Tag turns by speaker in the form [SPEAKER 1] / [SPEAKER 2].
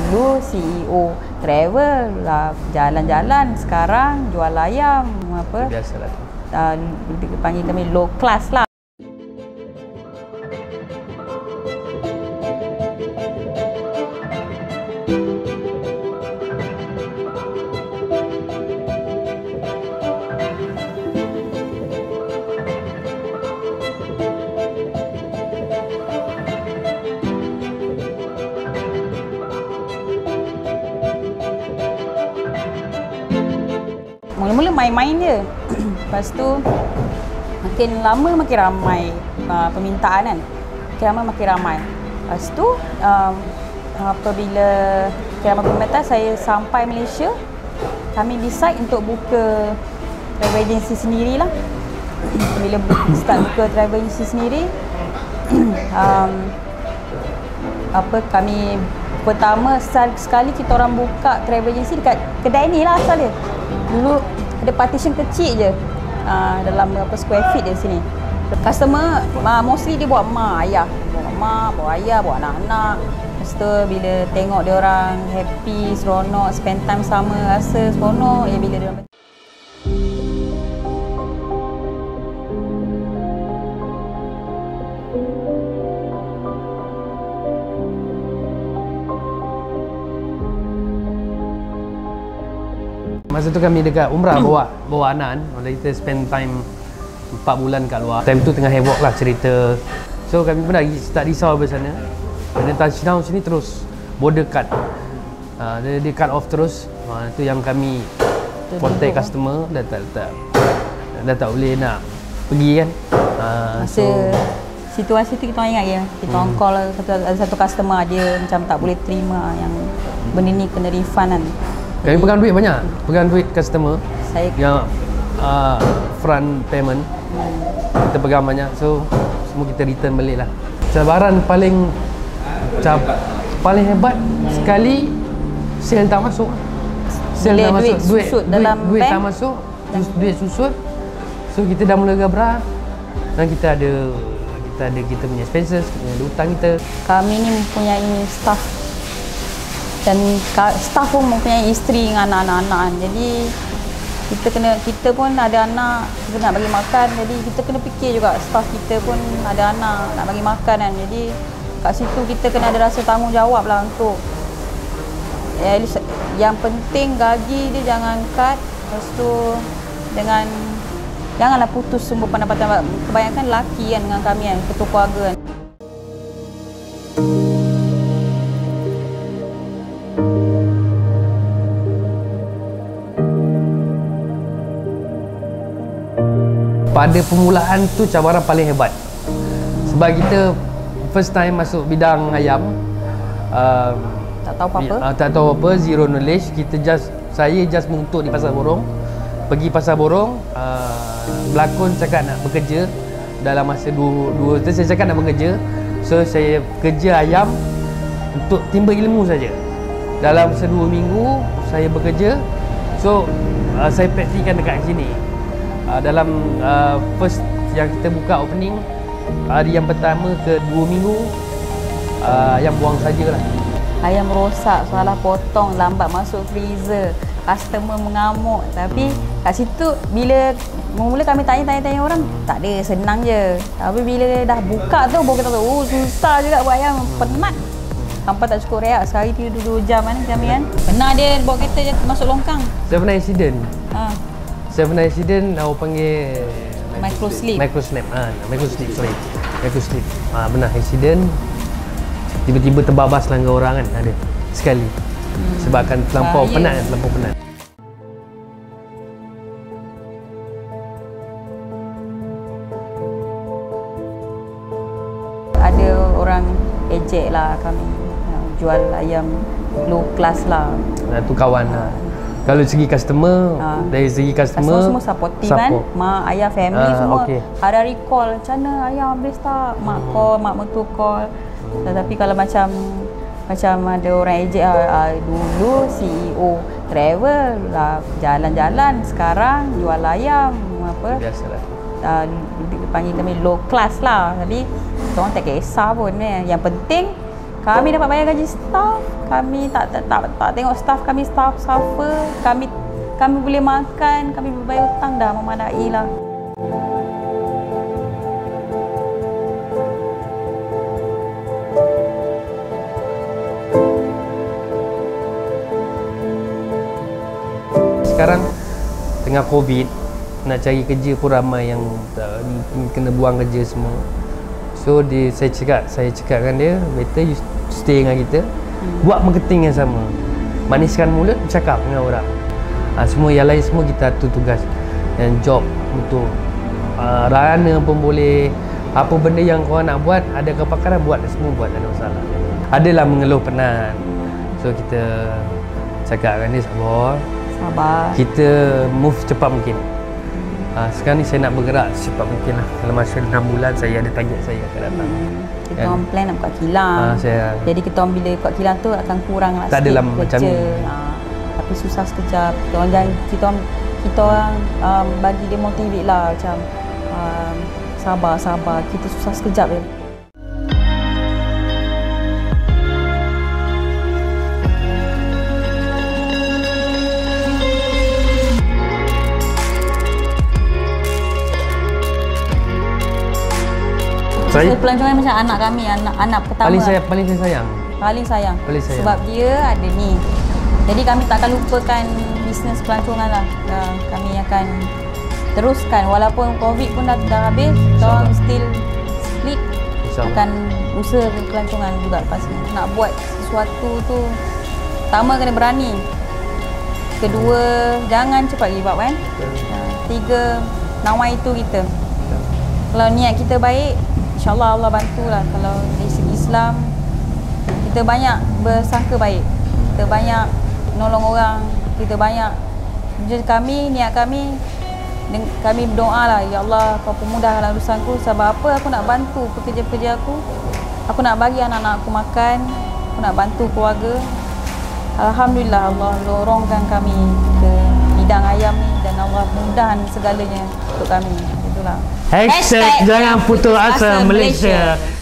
[SPEAKER 1] Dulu CEO travel lah, jalan-jalan, sekarang jual ayam apa.
[SPEAKER 2] Biasalah.
[SPEAKER 1] Panggil kami low class lah. Mula-mula main-main je. Lepas tu makin lama makin ramai permintaan kan. Makin ramai. Lepas tu apabila makin ramai saya sampai Malaysia, kami decide untuk buka travel agency sendirilah. Bila start buka travel agency sendiri, kami pertama sekali kita orang buka travel agency dekat kedai ni lah asal dia. Dulu ada partition kecil je dalam square feet di sini. Customer mostly dia bawa mak, ayah. Bawa mak, bawa ayah, bawa anak-anak. Lepas tu bila tengok dia orang happy, seronok, spend time sama, rasa seronok ya bila dia orang
[SPEAKER 2] masa tu kami dekat umrah bawa anak kan. Kita spend time 4 bulan kat luar. Time tu tengah havoc lah cerita. So kami pun dah start risau dari sana. Kena touchdown sini terus border cut. Dia cut off terus. Itu yang kami contact customer dah tak boleh nak pergi kan.
[SPEAKER 1] Masa situasi tu kita orang ingat ya. Kita orang call ada satu customer dia macam tak boleh terima yang benda ni kena refund kan.
[SPEAKER 2] Kami pegang duit banyak. Pegang duit customer yang front payment. Kita pegang banyak. So semua kita return balik lah. Cabaran paling hebat sekali, sale tak masuk. Sale tak masuk, duit tak masuk, duit susut. So kita dah mula gabrah. Dan kita punya expenses, kita ada hutang kita.
[SPEAKER 1] Kami ni mempunyai staff dan staff pun mempunyai isteri dengan anak-anak. Jadi kita pun ada anak, kita nak bagi makan. Jadi kita kena fikir juga staff kita pun ada anak nak bagi makan kan. Jadi kat situ kita kena ada rasa tanggungjawab lah untuk yang penting gaji dia jangan cut. Lepas tu janganlah putus sumber pendapatan. Kebanyakan lelaki kan dengan kami kan, ketua keluarga kan.
[SPEAKER 2] Pada permulaan tu cabaran paling hebat. Sebab kita first time masuk bidang ayam,
[SPEAKER 1] tak tahu apa-apa.
[SPEAKER 2] Tak tahu apa, zero knowledge. Saya just mengutuk di pasar borong. Pergi pasar borong, berlakon cakap nak bekerja dalam masa dua saya cakap nak bekerja. So saya kerja ayam untuk timba ilmu saja. Dalam 2 minggu saya bekerja. So saya praktikkan dekat sini. Dalam first yang kita buka opening, hari yang pertama ke 2 minggu, ayam buang sajalah.
[SPEAKER 1] Ayam rosak, salah potong, lambat masuk freezer, customer mengamuk. Tapi kat situ bila mula kami tanya orang, tak ada, senang je. Tapi bila dah buka tu baru kita tahu, susah juga buat ayam, penat. Sampai tak cukup rehat, sehari tidur 2 jam kan kami kan. Pernah dia bawa kereta masuk longkang.
[SPEAKER 2] Saya pernah accident. Saya pernah accident, orang panggil
[SPEAKER 1] microslip.
[SPEAKER 2] Microslip, sorry. Microslip. Benar accident. Tiba-tiba terbabas langgar orang kan, ada sekali. Sebabkan terlampau penat.
[SPEAKER 1] Ada orang ejek lah kami jual ayam low class lah.
[SPEAKER 2] Itu kawan lah. Kalau segi customer, dari segi customer
[SPEAKER 1] semua supportive kan, mak, ayah, family semua. Hari-hari call, macam mana ayah habis tak? Mak call, mak mentua call. Tetapi kalau macam ada orang ejek, dulu CEO travel lah, jalan-jalan, sekarang jual ayam apa.
[SPEAKER 2] Biasalah.
[SPEAKER 1] Panggil kami low class lah. Jadi orang tak kisah pun. Yang penting Kami dapat bayar gaji staff. Kami tak tengok staff kami suffer. Kami boleh makan, kami berbayar hutang dah memadai lah.
[SPEAKER 2] Sekarang tengah COVID, nak cari kerja pun ramai yang kena buang kerja semua. So saya cakapkan dia, better you stay dengan kita, buat marketing yang sama, maniskan mulut, cakap dengan orang. Semua yang lain semua kita atur tugas dan job untuk Rana pun boleh. Apa benda yang korang nak buat, ada kepakaran, buat semua, buat, tak ada masalah. Adalah mengeluh penat, so kita cakap dengan dia sabar, kita move cepat mungkin. Sekarang ni saya nak bergerak secepat mungkin lah. Dalam masa 6 bulan saya ada target saya akan datang.
[SPEAKER 1] Kita orang plan nak buka kilang. Jadi kita orang bila buka kilang tu akan kurang lah
[SPEAKER 2] tak adalah macam ni.
[SPEAKER 1] Tapi susah sekejap. Kita orang bagi dia motivate lah, macam sabar. Kita susah sekejap je. Pelancongan macam anak kami, anak pertama.
[SPEAKER 2] Paling saya sayang.
[SPEAKER 1] Sebab dia ada ni. Jadi kami tak akan lupakan bisnes pelancongan lah. Kami akan teruskan walaupun COVID pun dah habis, kita orang still split. Akan usaha pelancongan juga lepas ni. Nak buat sesuatu tu, pertama kena berani. Kedua, jangan cepat give up kan. Tiga, nawai itu kita. Kalau niat kita baik, InsyaAllah Allah bantulah. Kalau dari segi Islam, kita banyak bersangka baik, kita banyak nolong orang, kita banyak. Niat kami berdoa lah, Ya Allah kau pemudahkan urusanku. Sebab apa, aku nak bantu pekerja-pekerja aku nak bagi anak-anak aku makan, aku nak bantu keluarga. Alhamdulillah Allah lorongkan kami ke bidang ayam ni dan Allah mudahkan segalanya untuk kami. Itulah.
[SPEAKER 2] #jangan putus asa Malaysia.